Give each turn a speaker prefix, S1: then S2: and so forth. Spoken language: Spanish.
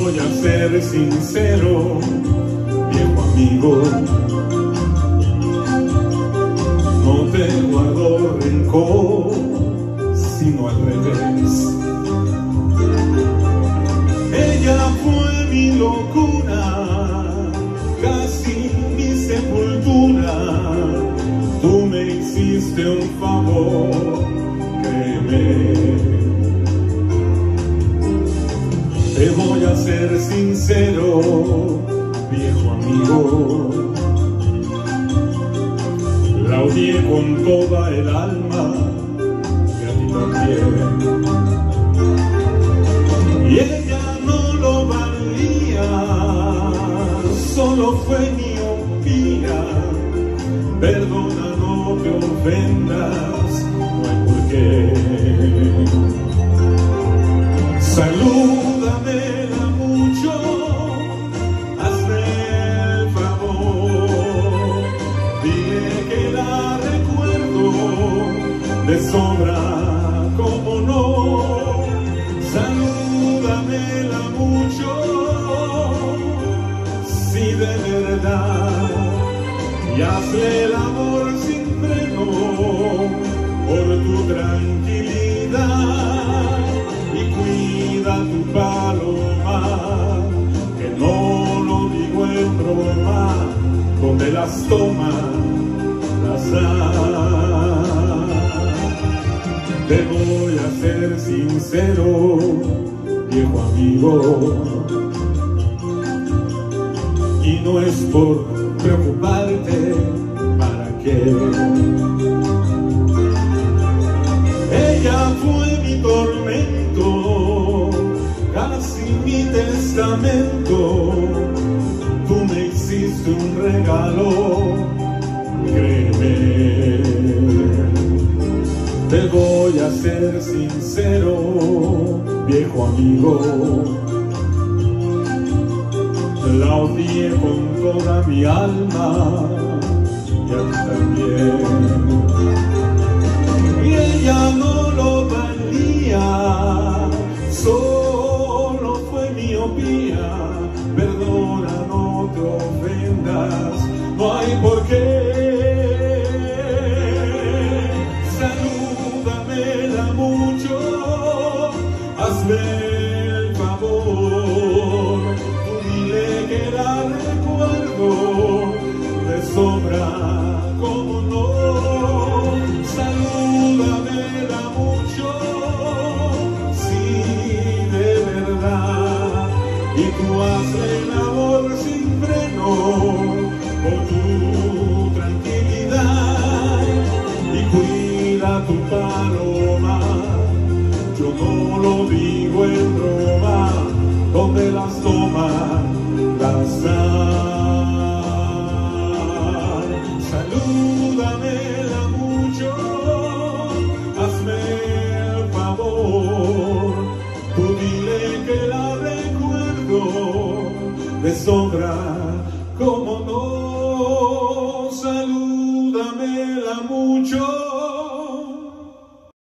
S1: voy a ser sincero, viejo amigo, no te guardo rencor, sino al revés. Ella fue mi locura, casi mi sepultura. Tú me hiciste un favor, créeme. Te voy a ser sincero, viejo amigo, la odié con toda el alma y a ti también. Y ella no lo valía, solo fue miopía. Perdona, no te ofendas, no hay por qué. Salúdamela mucho, hazme el favor, dile que la recuerdo de sobra, como no. Salúdamela mucho, si de verdad, y hazle el amor sin freno por tu tranquilidad. Cuida tu paloma, que no lo digo en broma, donde las toma, las da. Te voy a ser sincero, viejo amigo, y no es por preocuparte, ¿para qué? Ella fue mi tormento, casi mi testamento. Tú me hiciste un regalo, créeme. Te voy a ser sincero, viejo amigo, la odié con toda mi alma y a ti también. Y ella no lo valía, solo fue miopía. Perdona, no te ofendas, no hay por qué. Salúdamela mucho, hazme el favor, tú dile que la recuerdo de sobra, como no. Salúdamela mucho, sí, de verdad, y tú hazle el amor sin freno por tu tranquilidad. Y cuida tu paloma, yo no lo digo en broma, donde las toma, las da. Salúdamela mucho, hazme el favor, tú dile que la recuerdo de sobra.